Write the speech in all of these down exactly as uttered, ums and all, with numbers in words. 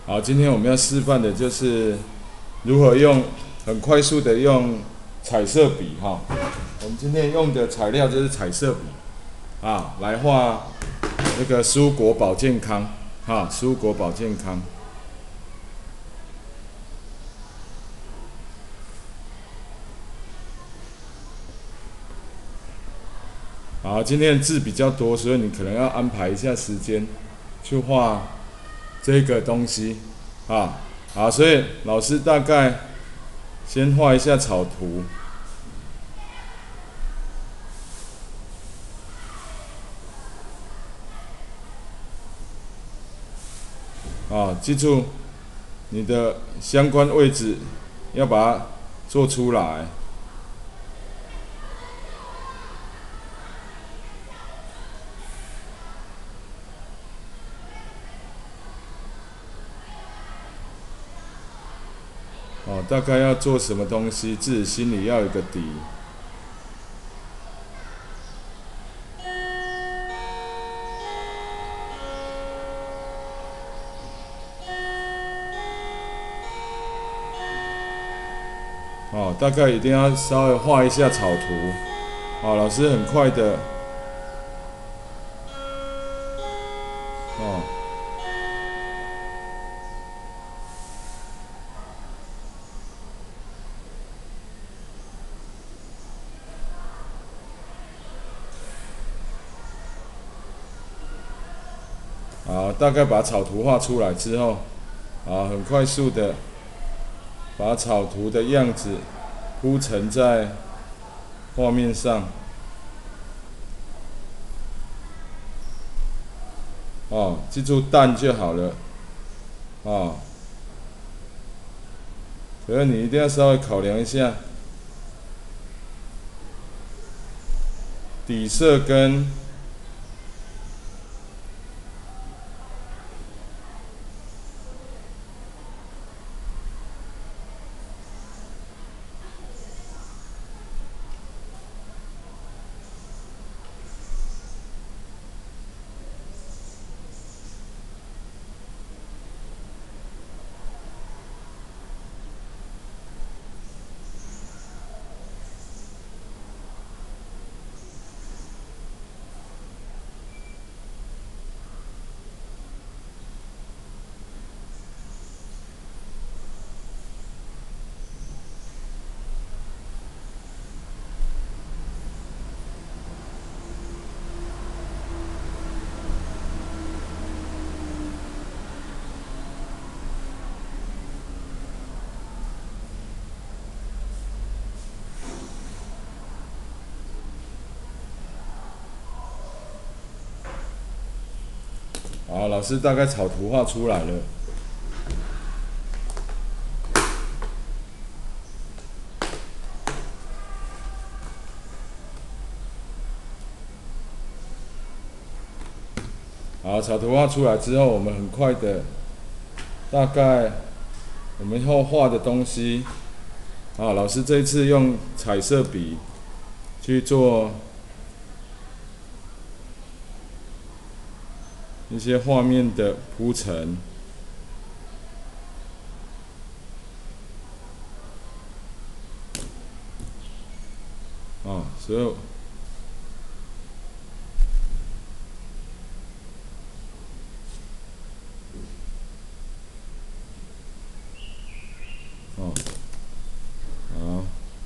好，今天我们要示范的就是如何用很快速的用彩色笔哈。我们今天用的材料就是彩色笔啊，来画那个蔬果保健康哈，蔬果保健康。好，今天的字比较多，所以你可能要安排一下时间去画这个东西啊。好，所以老师大概先画一下草图。啊，记住你的相关位置要把它做出来。哦，大概要做什么东西，自己心里要有个底。哦，大概一定要稍微画一下草图。哦，老师很快的。哦。好，大概把草图画出来之后，啊，很快速的把草图的样子铺陈在画面上。哦，记住淡就好了。哦，所以你一定要稍微考量一下底色跟好，老师大概草图画出来了。好，草图画出来之后，我们很快的，大概我们要画的东西，啊，老师这一次用彩色笔去做一些画面的铺陈。啊，所以。哦，好。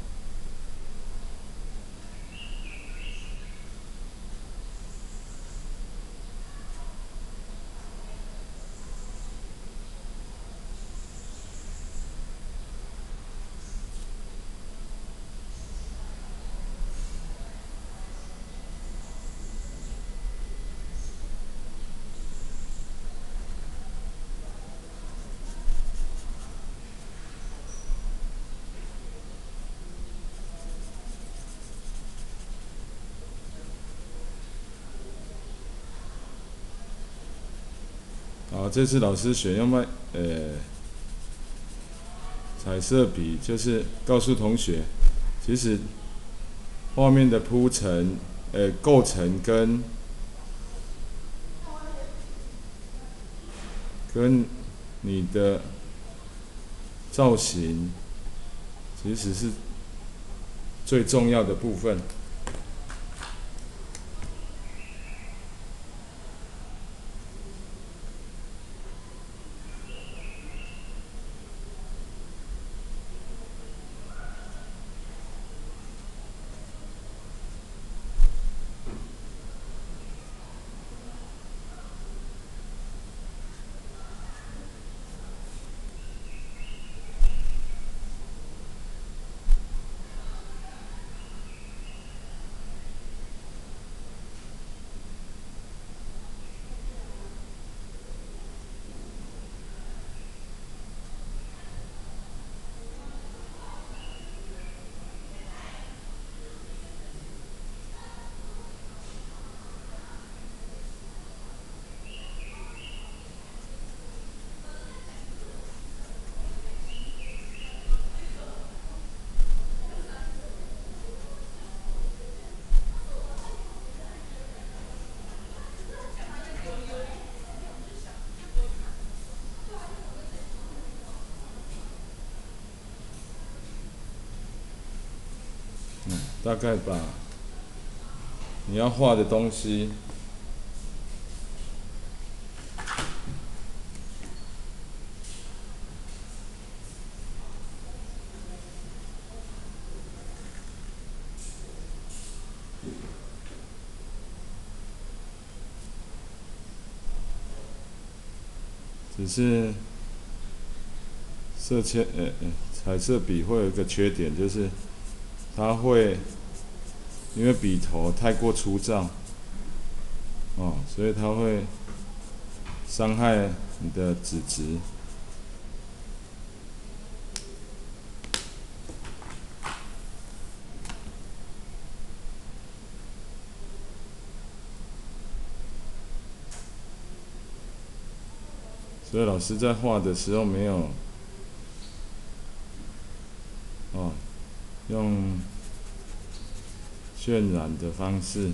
好，这次老师选用麦呃彩色笔，就是告诉同学，其实画面的铺陈、呃构成跟跟你的造型其实是最重要的部分。嗯，大概把你要画的东西，只是色铅呃呃彩色笔会有一个缺点，就是它会因为笔头太过粗糙，哦，所以它会伤害你的纸质。所以老师在画的时候没有，哦，用渲染的方式。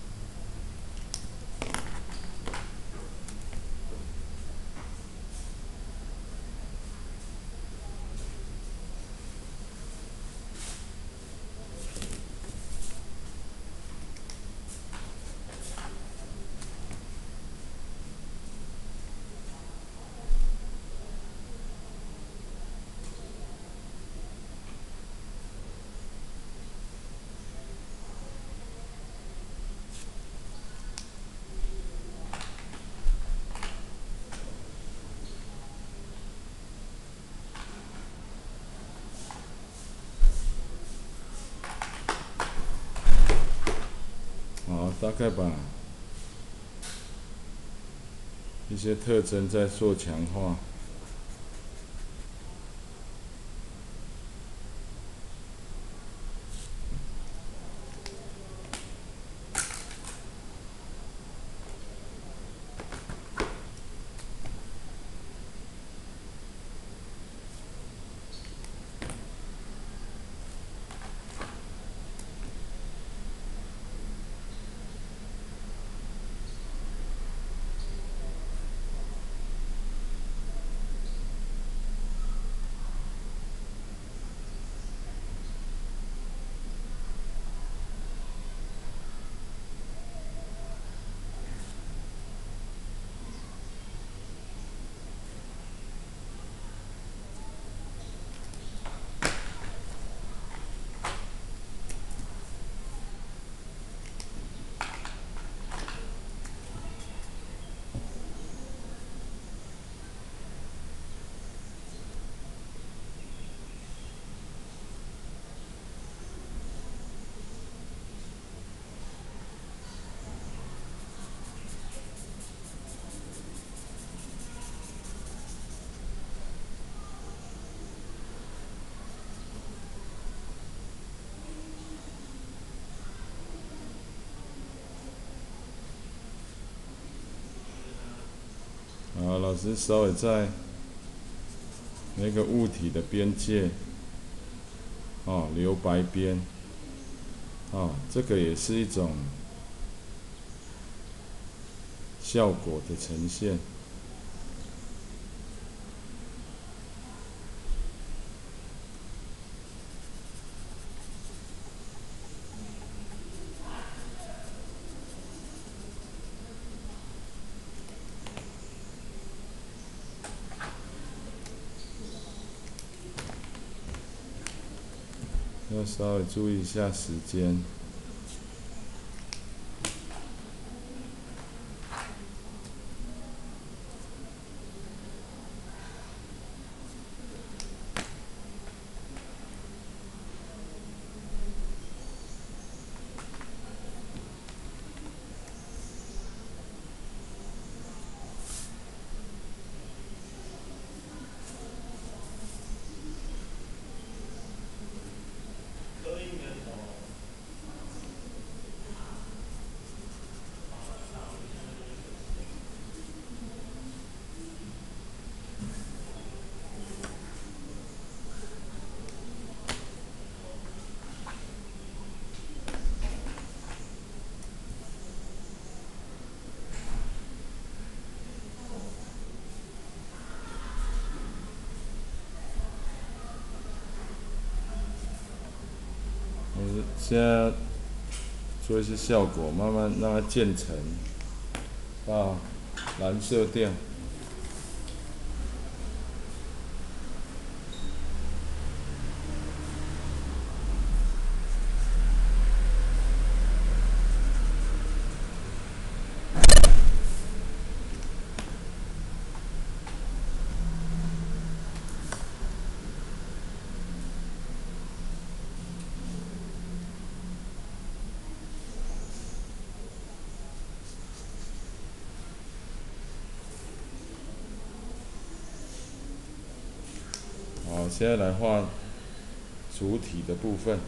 好，大概把一些特征再做强化。好，老师稍微在那个物体的边界，哦，留白边，哦，这个也是一种效果的呈现。 要稍微注意一下时间。我现在做一些效果，慢慢让它渐层到蓝色调。好，现在来画主体的部分。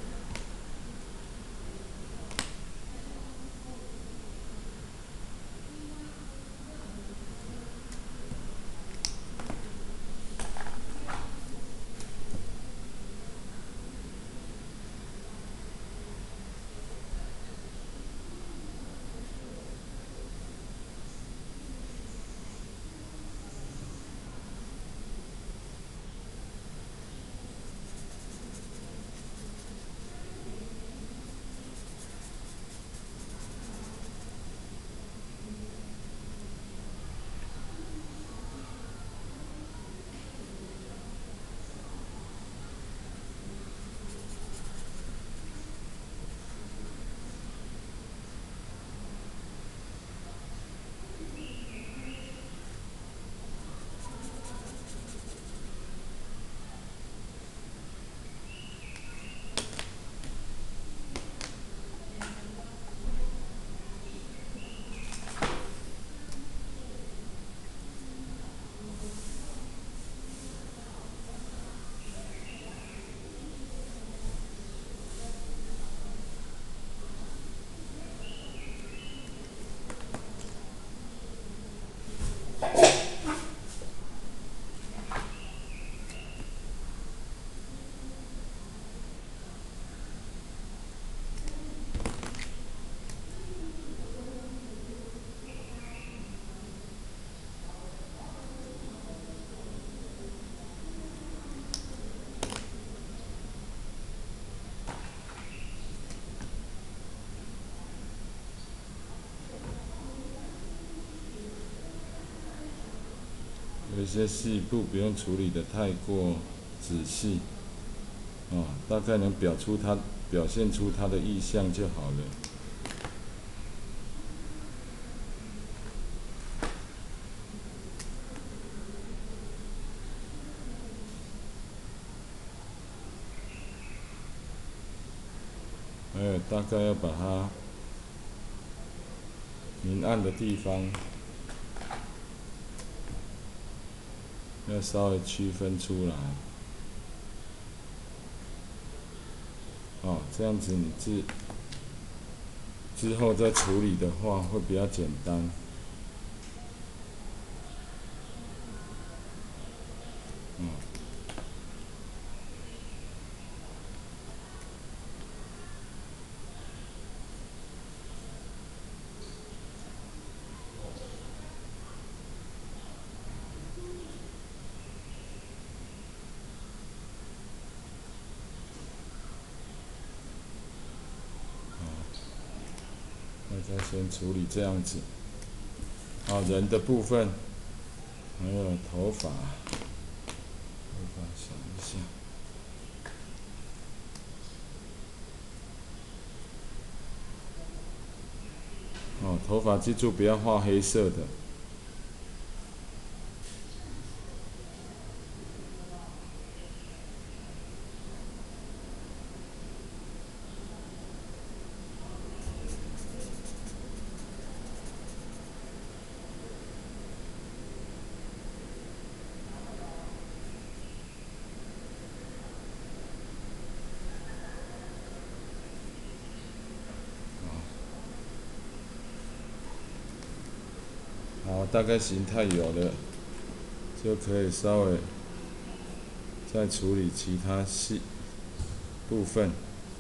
有一些细部不用处理的太过仔细，哦，大概能表出它表现出它的意象就好了。还有大概要把它明暗的地方要稍微区分出来。哦，这样子你之之后再处理的话会比较简单。嗯。大家先处理这样子。好，人的部分，还有头发，头发想一下。 头发记住不要画黑色的。好，大概形态有了，就可以稍微再处理其他细部分。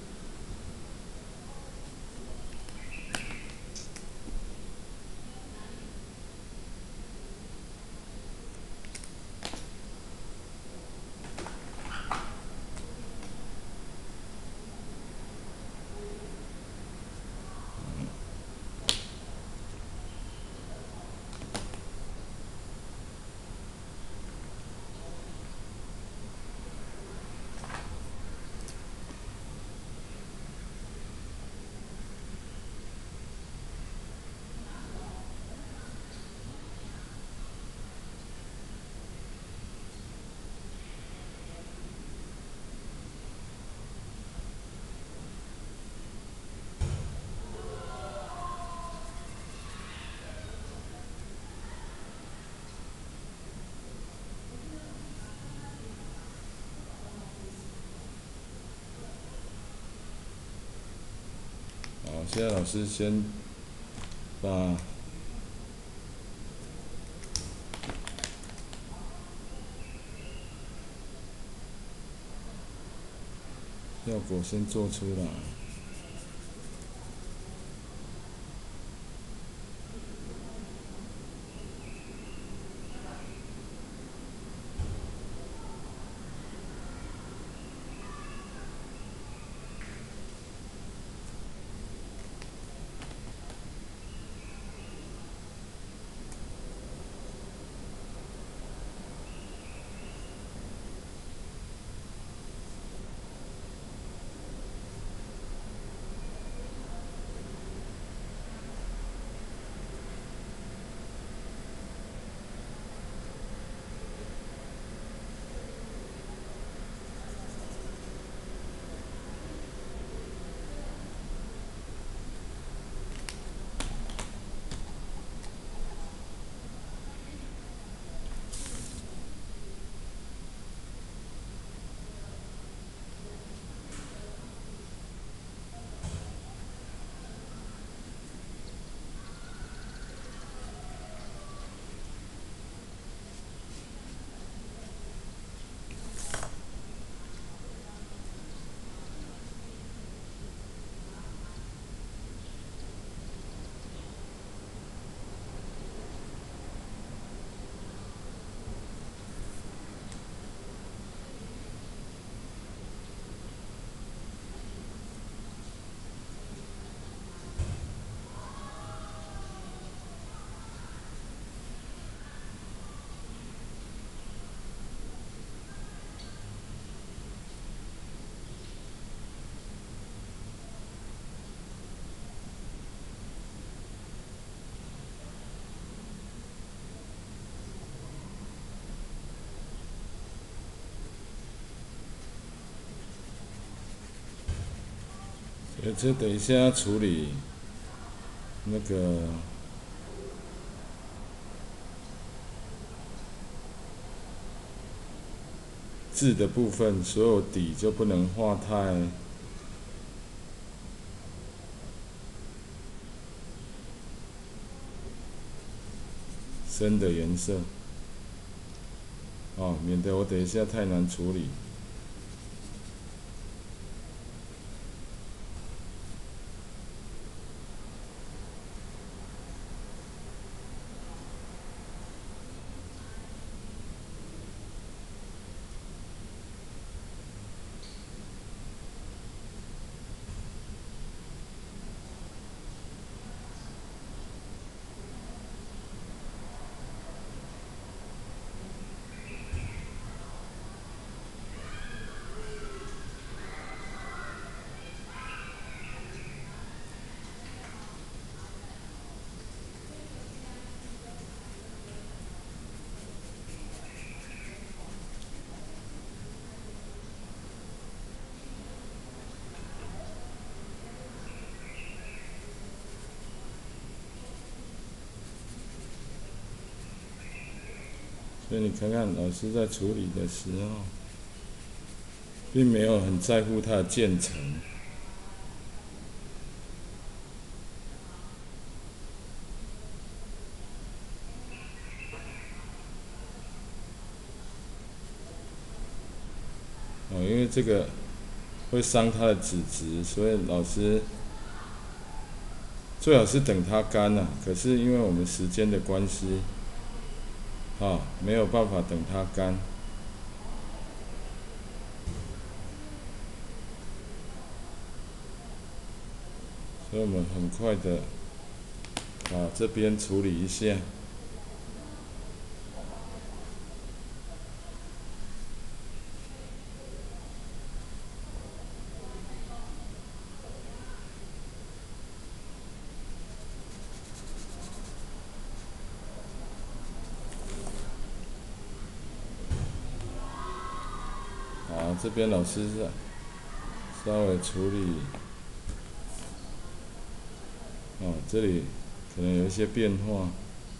好，现在老师先把效果先做出来。所以这等一下要处理那个字的部分，所有底就不能画太深的颜色，哦，免得我等一下太难处理。 所以你看看老师在处理的时候，并没有很在乎它的渐层。哦，因为这个会伤它的纸质，所以老师最好是等它干了、啊。可是因为我们时间的关系，啊，没有办法等它干。所以我们很快的把这边处理一下。好，这边老师是稍微处理。哦，这里可能有一些变化。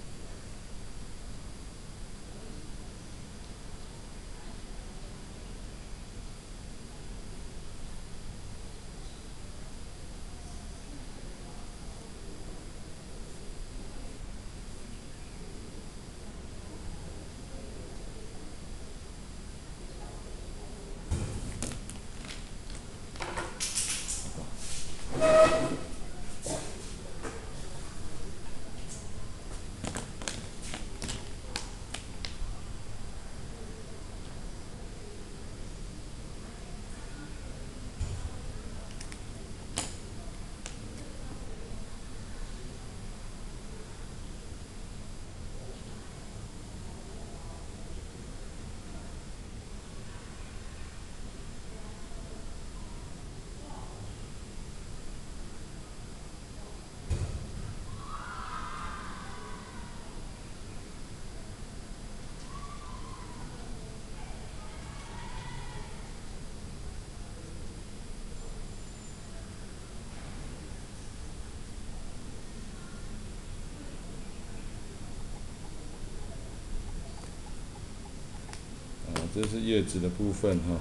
这是叶子的部分哈。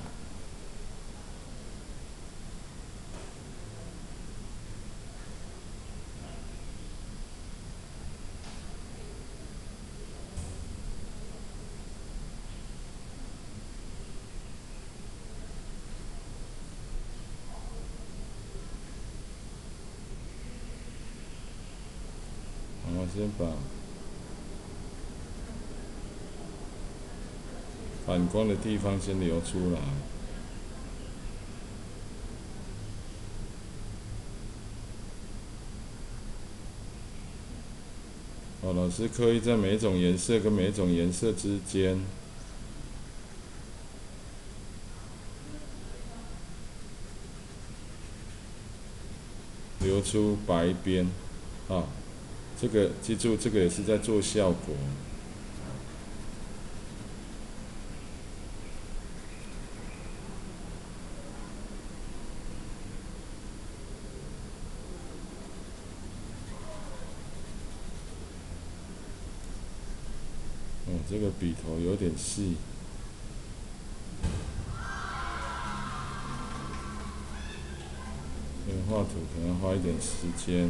我先把反光的地方先留出来。哦，老师刻意在每一种颜色跟每一种颜色之间留出白边，啊，这个记住，这个也是在做效果。哦，这个笔头有点细。这个画图可能花一点时间。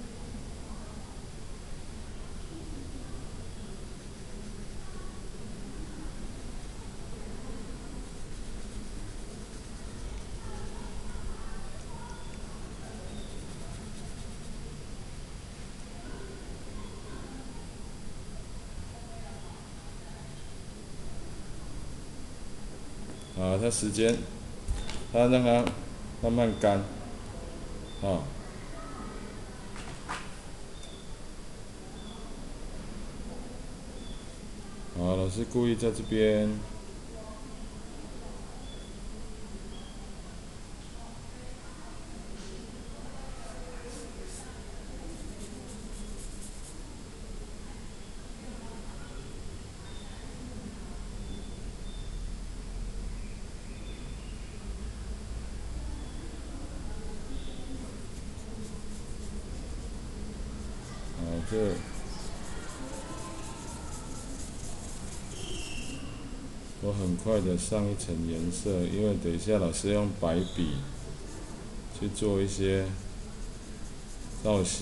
啊，它时间，它让它慢慢干，啊。好，老师故意在这边。这我很快的上一层颜色，因为等一下老师用白笔去做一些造型。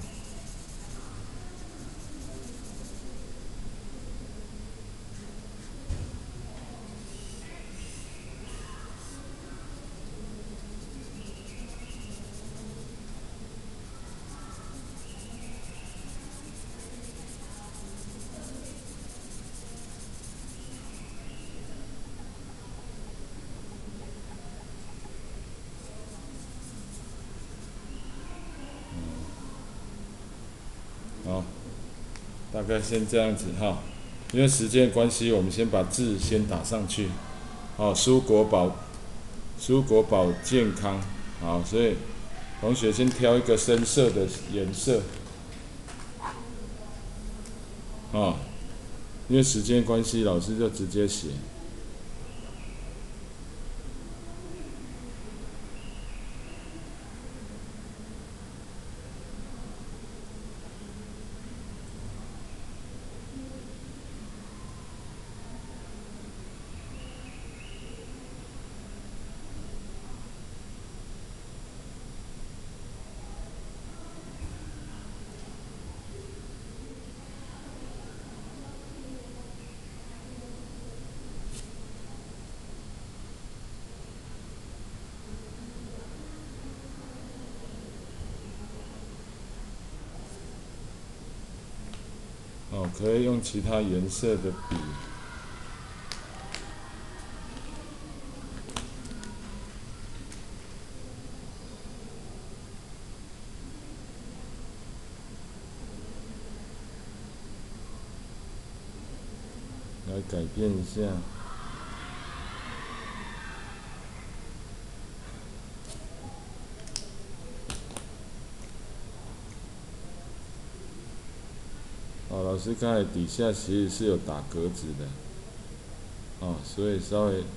好，大概先这样子哈。因为时间关系，我们先把字先打上去。好，蔬果保，蔬果保健康。好，所以同学先挑一个深色的颜色。啊，因为时间关系，老师就直接写。哦，可以用其他颜色的笔。来改变一下。哦，老师刚才底下其实是有打格子的，哦，所以稍微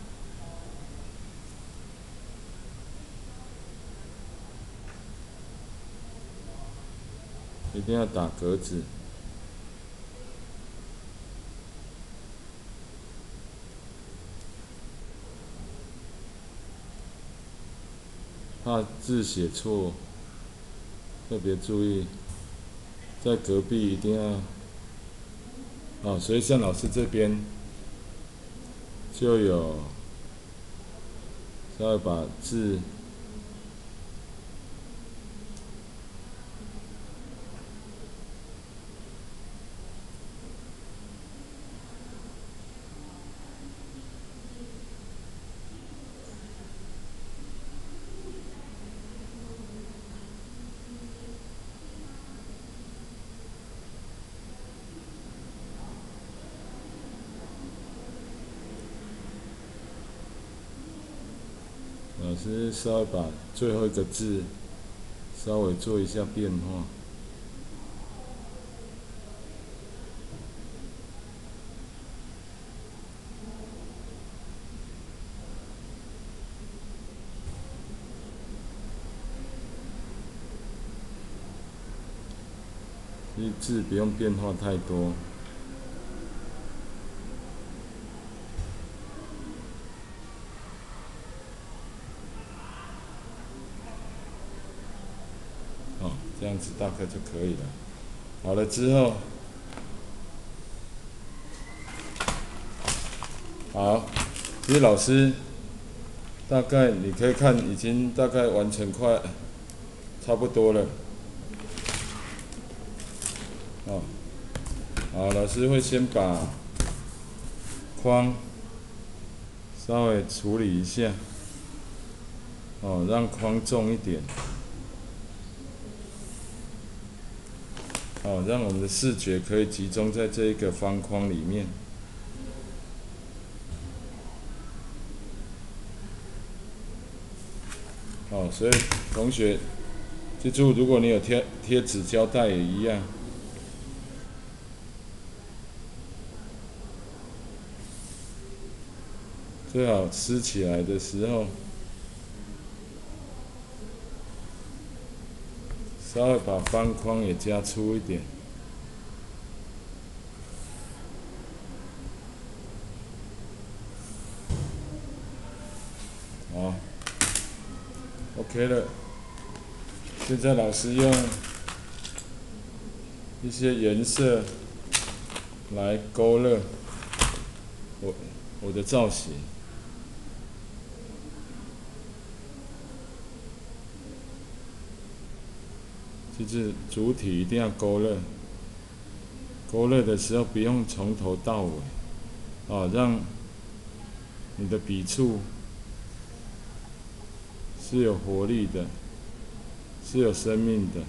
一定要打格子，怕字写错，特别注意，在隔壁一定要。哦，所以像老师这边就有稍微把字老师稍微把最后一个字稍微做一下变化。字不用变化太多。哦，这样子大概就可以了。好了之后，好，其实老师大概你可以看，已经大概完成快差不多了。哦，好，老师会先把框稍微处理一下，哦，让框重一点，哦，让我们的视觉可以集中在这一个方框里面。哦，所以同学记住，如果你有贴贴纸胶带也一样。最好撕起来的时候，稍微把方框也加粗一点。 好 ，OK 了。现在老师用一些颜色来勾勒我我的造型。就是主体一定要勾勒，勾勒的时候不用从头到尾，啊，让你的笔触是有活力的，是有生命的。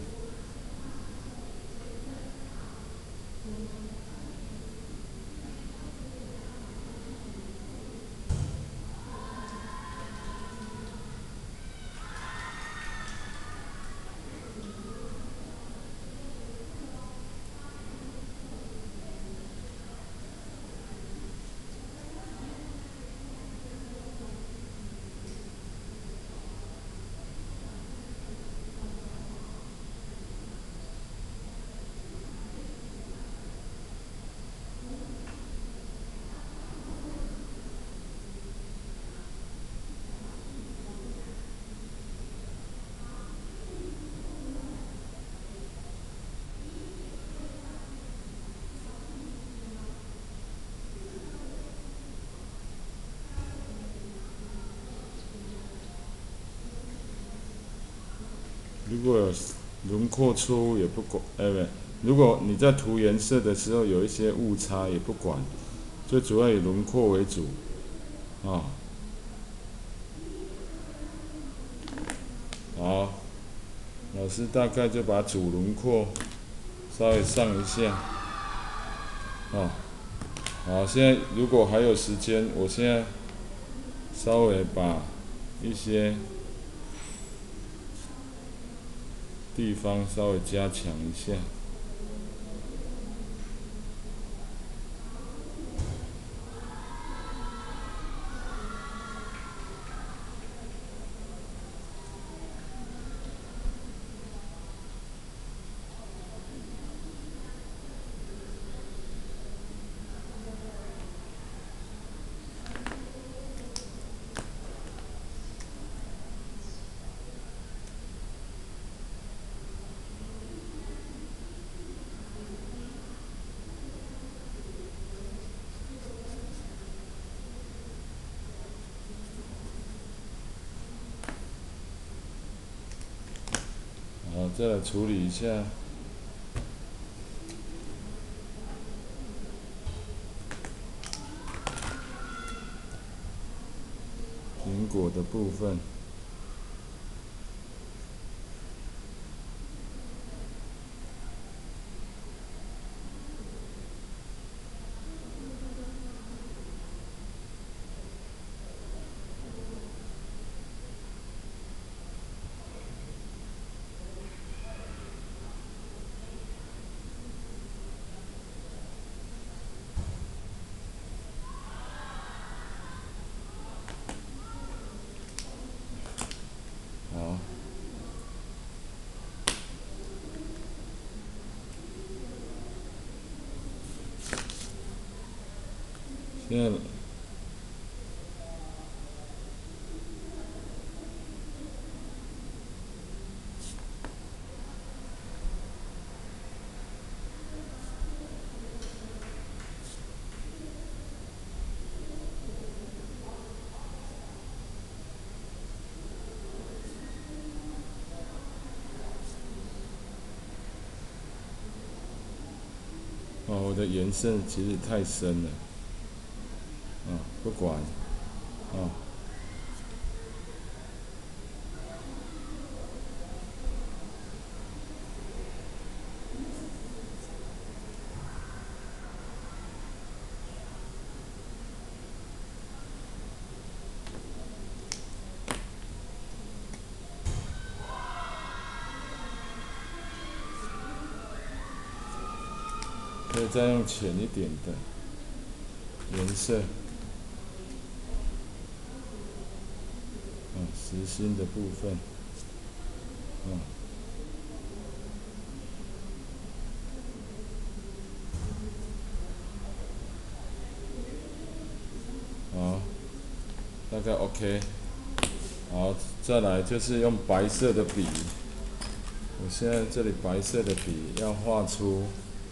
如果有轮廓错误也不管，哎不，如果你在涂颜色的时候有一些误差也不管，最主要以轮廓为主，啊，好，老师大概就把主轮廓稍微上一下，啊，好，现在如果还有时间，我现在稍微把一些地方稍微加强一下。好，再来处理一下苹果的部分。好，现在哦，我的颜色其实太深了，啊，不管，啊，可以再用浅一点的颜色，啊，实心的部分，啊。好，大概 OK。 好，再来就是用白色的笔。我现在这里白色的笔要画出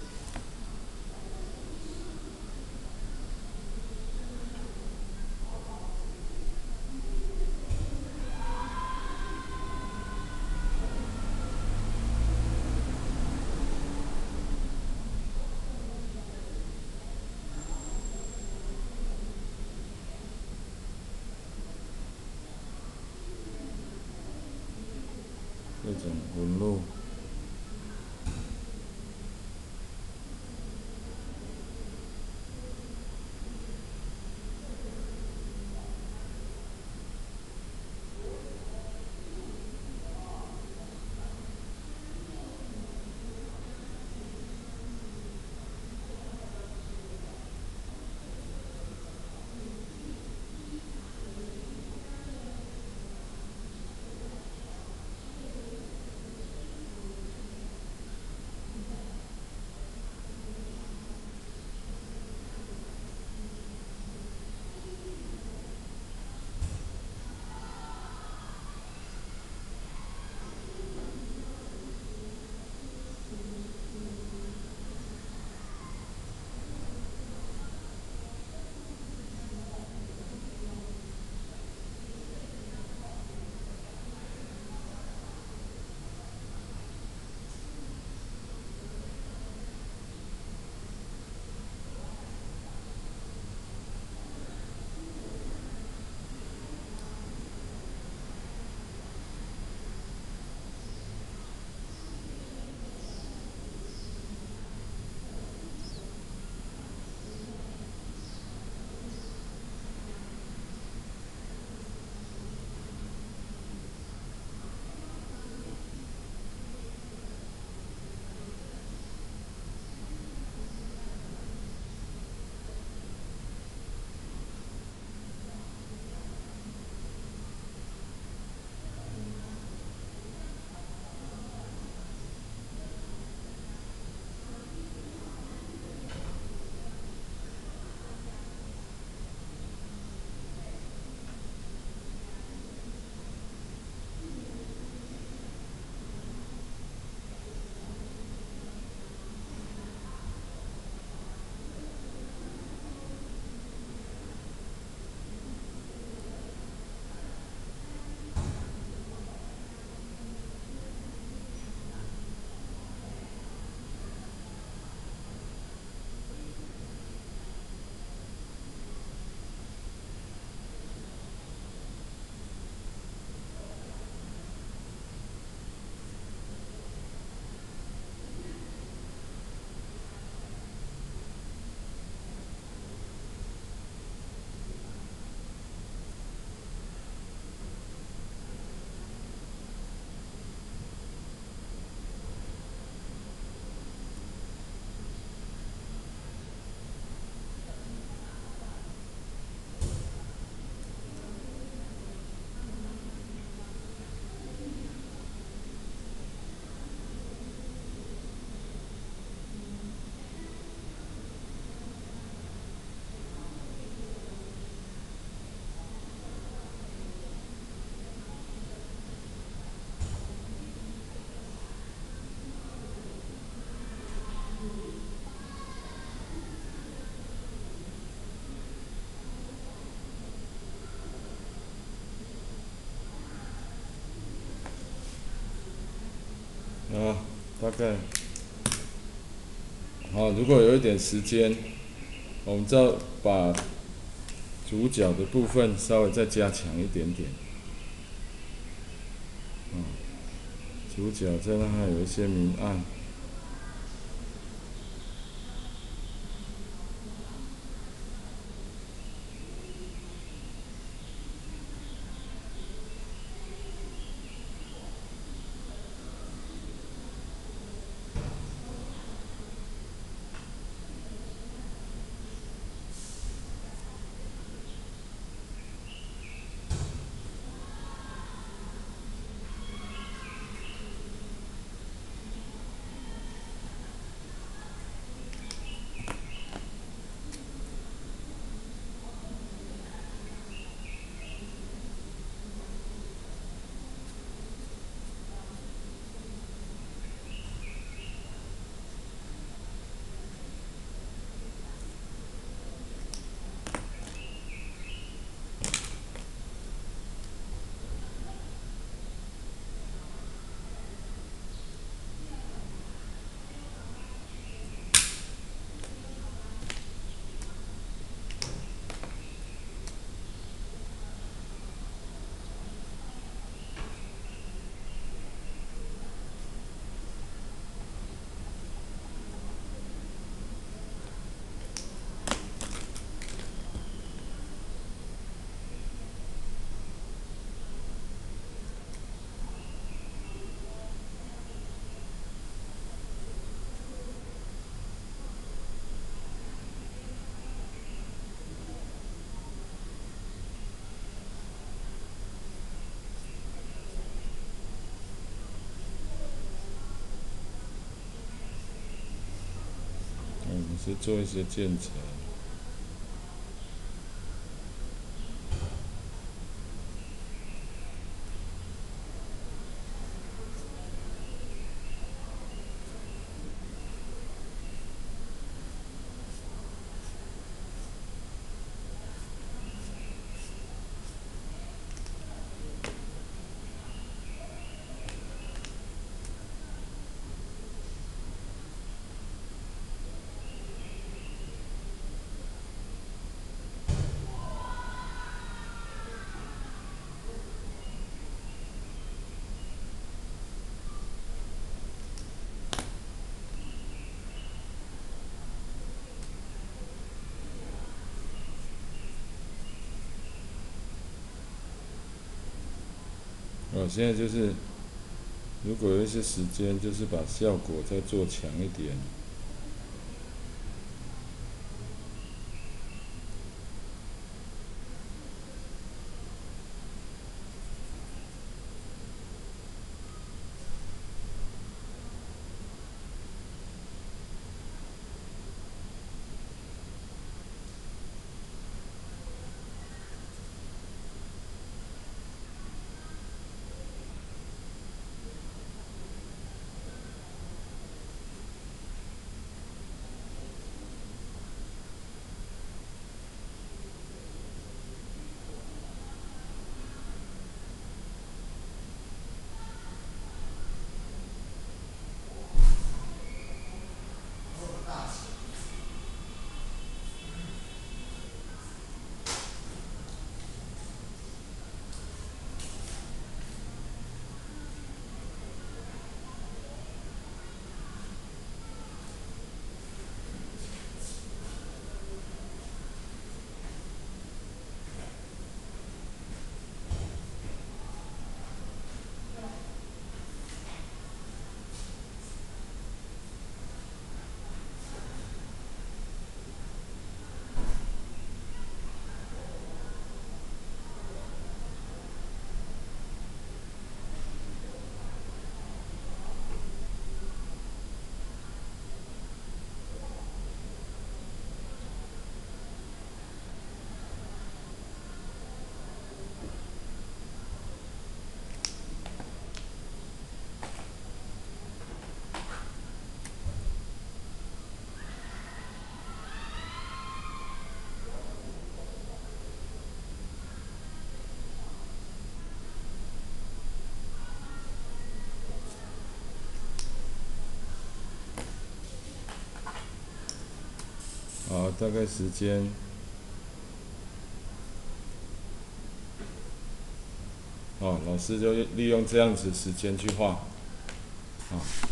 这种纹路。啊，大概好。如果有一点时间，我们再把主角的部分稍微再加强一点点。嗯，主角再让它有一些明暗。 师做一些渐层。哦，现在就是，如果有一些时间，就是把效果再做强一点。好，大概时间，哦，老师就利用这样子时间去画，啊。